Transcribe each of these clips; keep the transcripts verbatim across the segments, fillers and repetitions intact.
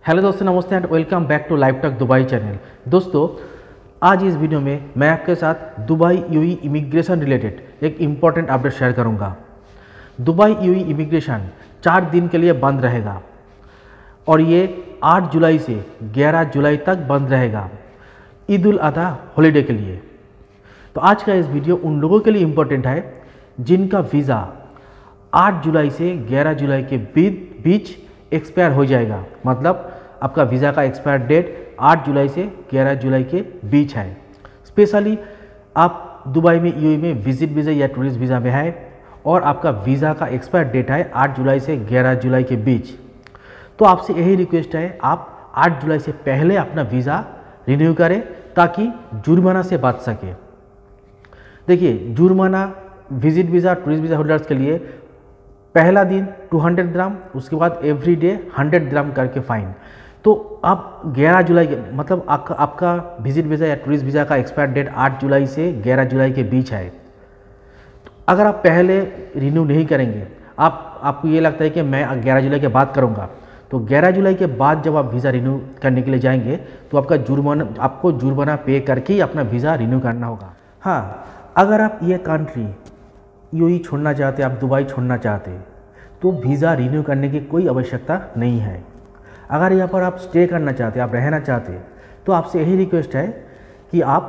Hello दोस्तों, नमस्ते and welcome back to live talk Dubai channel. दोस्तों, आज इस वीडियो में मैं आपके साथ दुबई यूई इमिग्रेशन रिलेटेड एक इम्पॉर्टेंट अपडेट शेयर करूंगा। दुबई यूई इमिग्रेशन चार दिन के लिए बंद रहेगा और ये आठ जुलाई से ग्यारह जुलाई तक बंद रहेगा, ईद उल अधा हॉलीडे के लिए। तो आज का इस वीडियो उन लोगों के लिए इम्पोर्टेंट है जिनका वीज़ा आठ जुलाई से ग्यारह जुलाई के बीच एक्सपायर हो जाएगा। मतलब आपका वीज़ा का एक्सपायर डेट आठ जुलाई से ग्यारह जुलाई के बीच है। स्पेशली आप दुबई में यूएई में विजिट वीज़ा या टूरिस्ट वीज़ा में है और आपका वीज़ा का एक्सपायर डेट है आठ जुलाई से ग्यारह जुलाई के बीच, तो आपसे यही रिक्वेस्ट है, आप आठ जुलाई से पहले अपना वीज़ा रिन्यू करें ताकि जुर्माना से बच सके। देखिए, जुर्माना visit visa tourist visa holders के लिए पहला दिन दो सौ ग्राम, उसके बाद एवरी डे सौ ग्राम करके फ़ाइन। तो आप ग्यारह जुलाई के मतलब आपका आपका विजिट वीज़ा या टूरिस्ट वीज़ा का एक्सपायर डेट आठ जुलाई से ग्यारह जुलाई के बीच है। तो अगर आप पहले रिन्यू नहीं करेंगे, आप आपको ये लगता है कि मैं ग्यारह जुलाई के बाद करूँगा, तो ग्यारह जुलाई के बाद जब आप वीज़ा रिन्यू करने के लिए जाएंगे तो आपका जुर्माना आपको जुर्माना पे करके ही अपना वीज़ा रिन्यू करना होगा। हाँ, अगर आप ये कंट्री यूएई छोड़ना चाहते, आप दुबई छोड़ना चाहते, तो वीज़ा रिन्यू करने की कोई आवश्यकता नहीं है। अगर यहाँ पर आप स्टे करना चाहते, आप रहना चाहते, तो आपसे यही रिक्वेस्ट है कि आप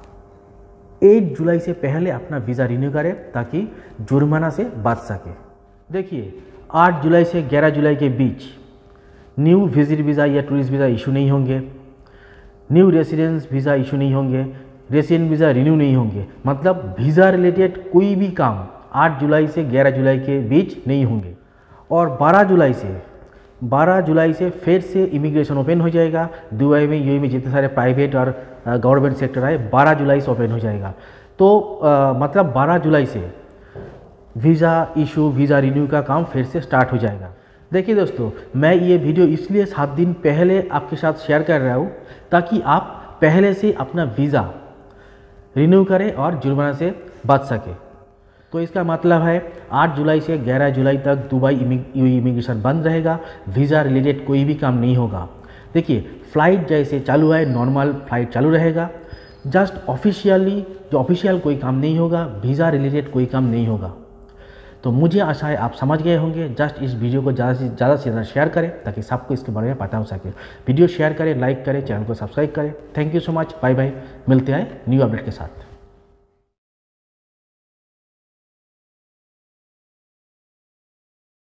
आठ जुलाई से पहले अपना वीज़ा रिन्यू करें ताकि जुर्माना से बच सके। देखिए, आठ जुलाई से ग्यारह जुलाई के बीच न्यू विजिट वीज़ा या टूरिस्ट वीज़ा इशू नहीं होंगे, न्यू रेसिडेंस वीज़ा इशू नहीं होंगे, रेसिडेंट वीज़ा रिन्यू नहीं होंगे। मतलब वीज़ा रिलेटेड कोई भी काम आठ जुलाई से ग्यारह जुलाई के बीच नहीं होंगे। और बारह जुलाई से बारह जुलाई से फिर से इमिग्रेशन ओपन हो जाएगा। दुबई में यूएई में जितने सारे प्राइवेट और गवर्नमेंट सेक्टर है, बारह जुलाई से ओपन हो जाएगा। तो आ, मतलब बारह जुलाई से वीज़ा इशू वीज़ा रिन्यू का काम फिर से स्टार्ट हो जाएगा। देखिए दोस्तों, मैं ये वीडियो इसलिए सात दिन पहले आपके साथ शेयर कर रहा हूँ ताकि आप पहले से अपना वीज़ा रिन्यू करें और जुर्माना से बच सके। तो इसका मतलब है आठ जुलाई से ग्यारह जुलाई तक दुबई यूएई इमिग्रेशन बंद रहेगा, वीज़ा रिलेटेड कोई भी काम नहीं होगा। देखिए, फ़्लाइट जैसे चालू है, नॉर्मल फ़्लाइट चालू रहेगा। जस्ट ऑफिशियली जो ऑफिशियल कोई काम नहीं होगा, वीज़ा रिलेटेड कोई काम नहीं होगा। तो मुझे आशा है आप समझ गए होंगे। जस्ट इस वीडियो को ज़्यादा से ज़्यादा से ज़्यादा शेयर करें ताकि सबको इसके बारे में पता हो सके। वीडियो शेयर करें, लाइक करें, चैनल को सब्सक्राइब करें। Thank you so much, bye bye. मिलते हैं न्यू अपडेट के साथ।